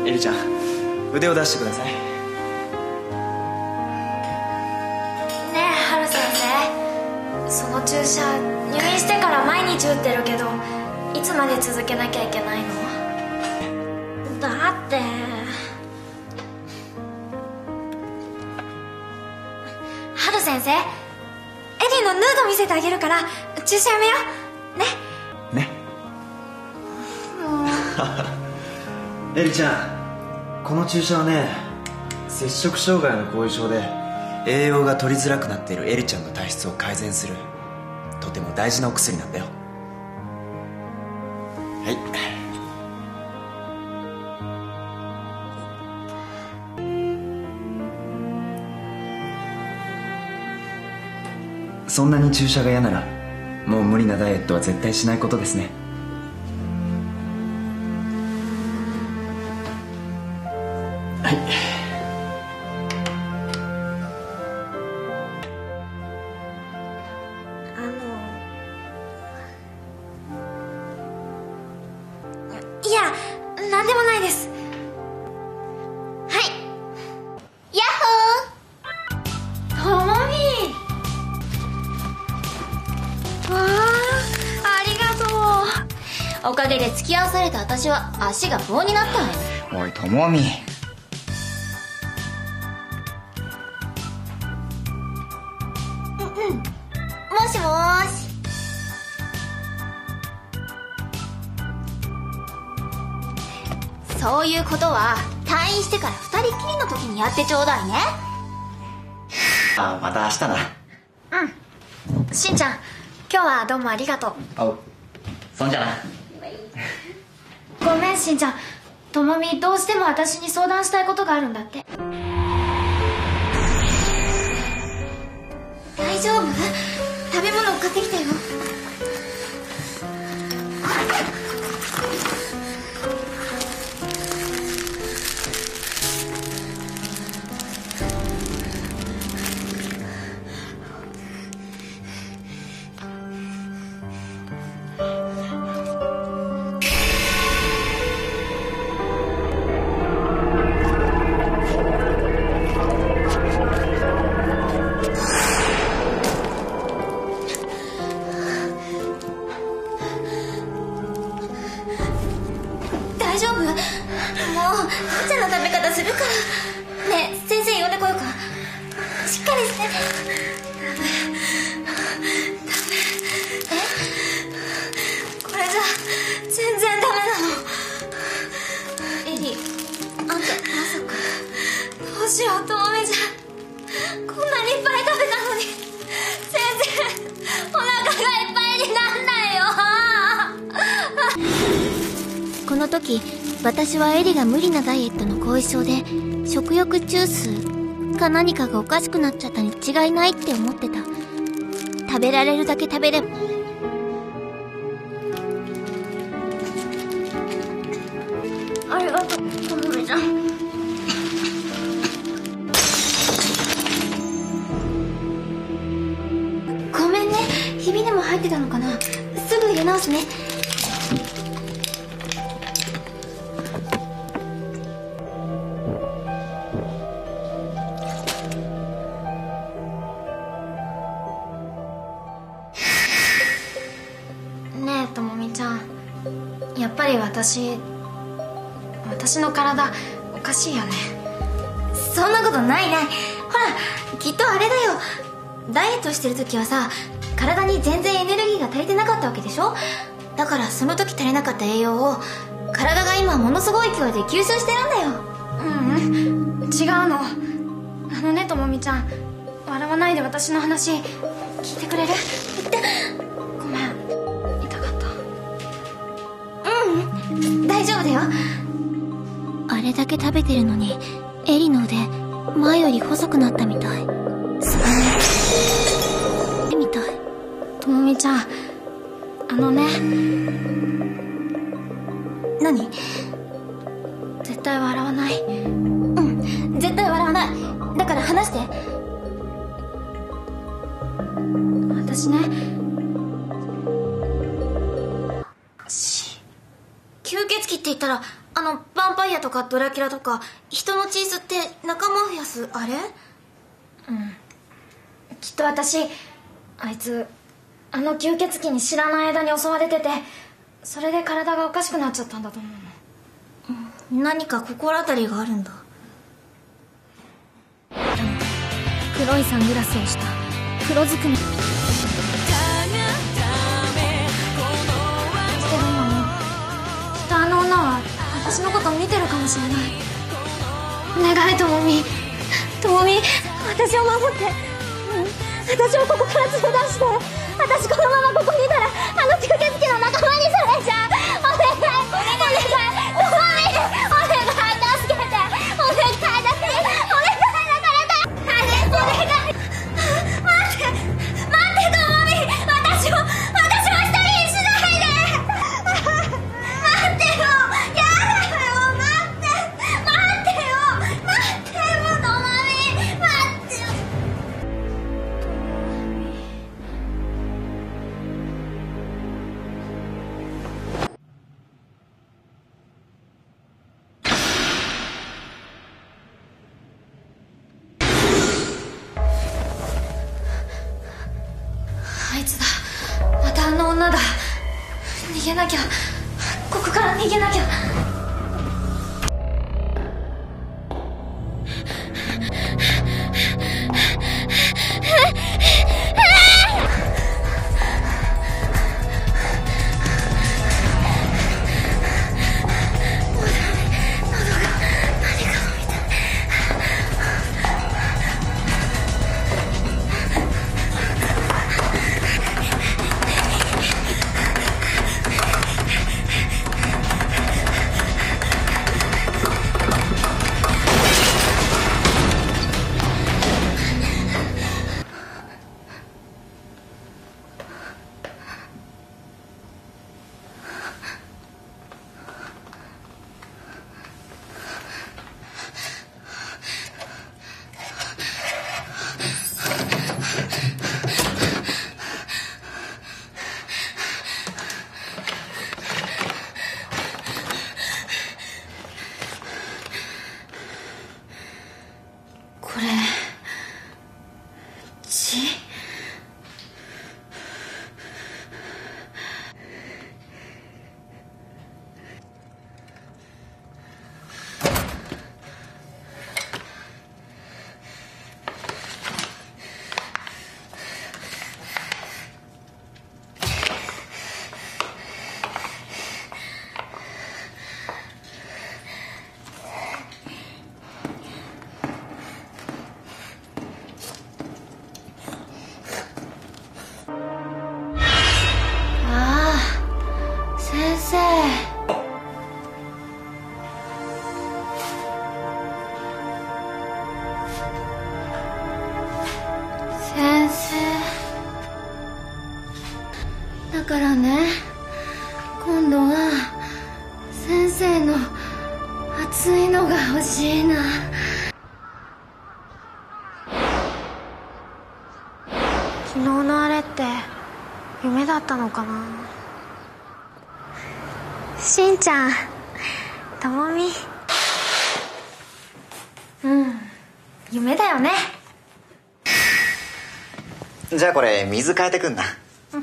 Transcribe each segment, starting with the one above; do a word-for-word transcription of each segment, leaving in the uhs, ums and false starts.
エリちゃん、腕を出してください。ねえハル先生、その注射入院してから毎日打ってるけど、いつまで続けなきゃいけないの？だってハル先生、エリのヌード見せてあげるから注射やめようね。 ねエリちゃん、この注射はね、摂食障害の後遺症で栄養が取りづらくなっているエリちゃんの体質を改善するとても大事なお薬なんだよ。はい。そんなに注射が嫌なら、もう無理なダイエットは絶対しないことですね。はい。 あのいや、なんでもないです。はい、ヤッホーともみ。わあ、ありがとう。 おかげで付き合わされた私は足が棒になったわよ。 おいともみ、 もしもーし。そういうことは退院してから二人っきりの時にやってちょうだいね。 あ、また明日な。 うん、しんちゃん、今日はどうもありがとう。 おう、そんじゃな。 ごめんしんちゃん、ともみどうしても私に相談したいことがあるんだって。 大丈夫？食べ物を買ってきたよ。大丈夫？もうちゃんの食べ方するから。ねえ、先生呼んでこようか。しっかりして。ダメダメ。え？これじゃ全然ダメなの。エリ、あんたまさか。どうしよう、ともみちゃん、こんなにいっぱい食べたのに全然お腹がいっぱいになんないよ。この時、私はエリが無理なダイエットの後遺症で食欲中枢か何かがおかしくなっちゃったに違いないって思ってた。食べられるだけ食べれば。 ありがとう、ともみちゃん。 ごめんね、ひびでも入ってたのかな。すぐ入れ直すね。 ねえともみちゃん、やっぱり私私の体おかしいよね。 そんなことないない。ほら、きっとあれだよ。ダイエットしてる時はさ、体に全然エネルギーが足りてなかったわけでしょ。だからその時足りなかった栄養を体が今ものすごい勢いで吸収してるんだよ。 ううん、違うの。あのねともみちゃん、笑わないで私の話聞いてくれる？ごめん、痛かった。 うん、大丈夫だよ。あれだけ食べてるのにエリの腕前より細くなったみたい。すごいみたい。 ともみちゃん、あのね。 何？ 絶対笑わない。 うん、絶対笑わない。だから話して。 私ね、 吸血鬼って言ったらあのバァンパイアとかドラキュラとか人の血吸って仲間を増やすあれ？うん、 きっと私あいつあの吸血鬼に知らない間に襲われてて、それで体がおかしくなっちゃったんだと思うの。 うん、何か心当たりがあるんだ。 黒いサングラスをした黒ずくめ。してる今もきっとあの女は私のこと見てるかもしれない。お願い、ともみ、ともみ、私を守って、うん、私をここから連れ出して、私このままここにいたらあの吸血鬼の仲間にされちゃう。お願い、お願い、ともみ、お願い、助けて、お願いだから、お願いだから、お願い、待って、待って、ともみ、私を、私を一人にしないで。待ってよ、やだよ、待って、待ってよ、待ってよ、ともみ、待ってよ。あいつだ、またあの女だ。逃げなきゃ、ここから逃げなきゃ。これ血？先生。だからね、今度は先生の熱いのが欲しいな。昨日のあれって夢だったのかな。しんちゃん、ともみ。うん、夢だよね。 じゃあこれ水変えてくんな。 うん。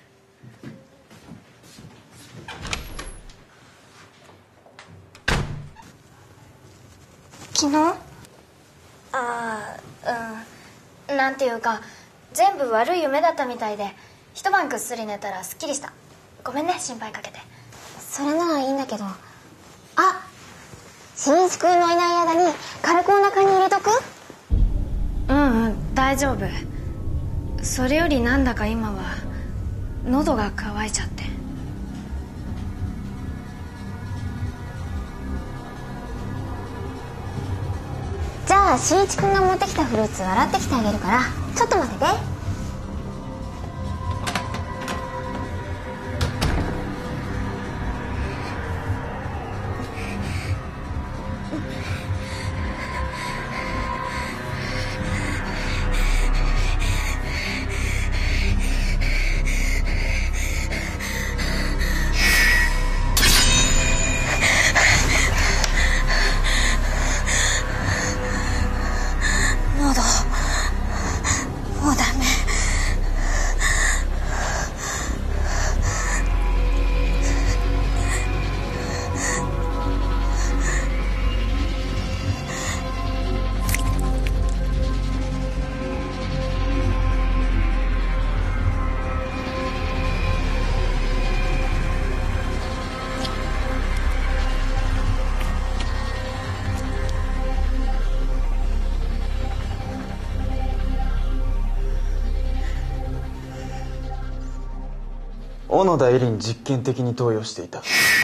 昨日？ああ、うん、なんていうか全部悪い夢だったみたいで、一晩ぐっすり寝たらすっきりした。ごめんね、心配かけて。 それならいいんだけど。あ、しんいちくんのいない間に軽くお腹に入れとく？ うんうん、大丈夫。それよりなんだか今は喉が渇いちゃって。 じゃあしんいちくんが持ってきたフルーツ洗ってきてあげるから、ちょっと待ってて。 小野田絵里に実験的に投与していた。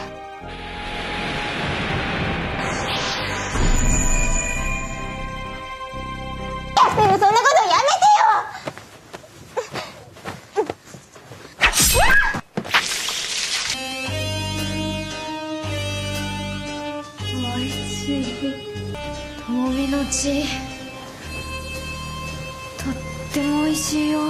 でもそんなことやめてよ。 おいしい。ともみの血、とってもおいしいよ。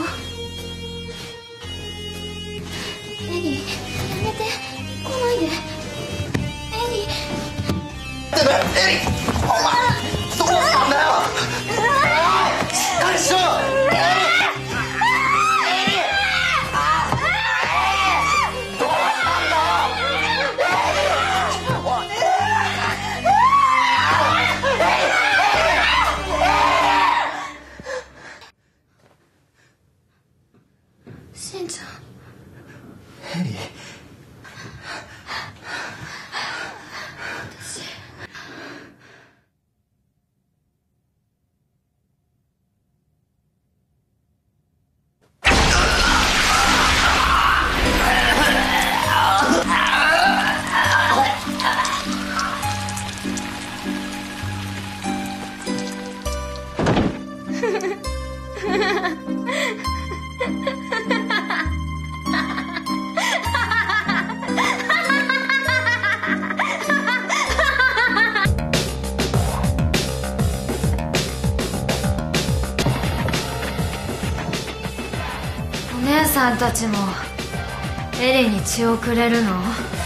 エリー、やめて、来ないで。エリー。 エリ、お前どうしたんだよ。しっかりしろ。 しんちゃん。 エリ、 お姉さんたちもエリに血をくれるの？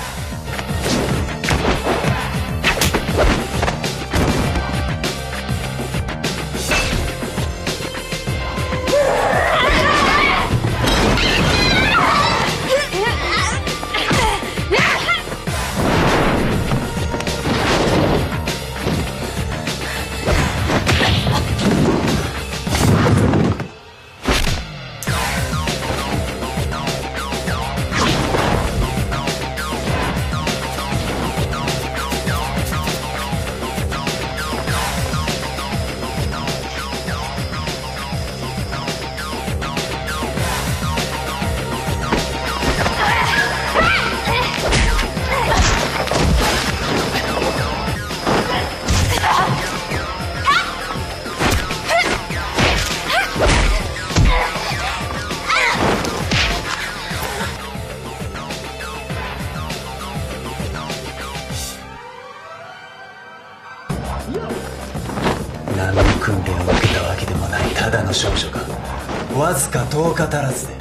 何の訓練を受けたわけでもないただの少女がわずかとおか足らずで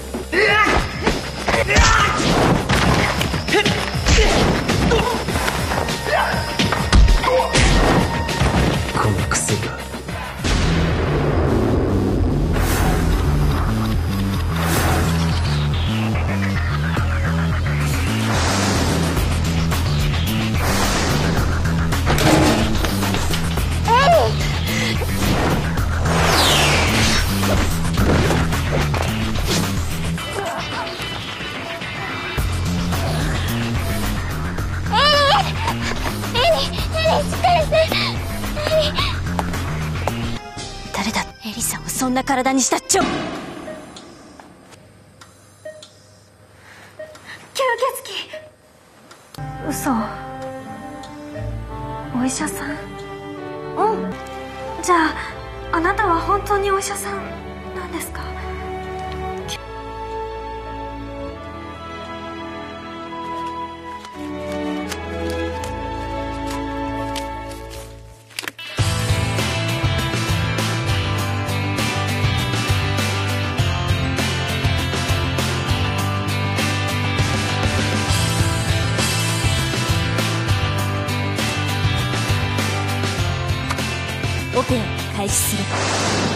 この薬は誰だエリさんをそんな体にしたっちょ。吸血鬼。 嘘。お医者さん？ うん。 じゃああなたは本当にお医者さんなんですか？ オペを開始する。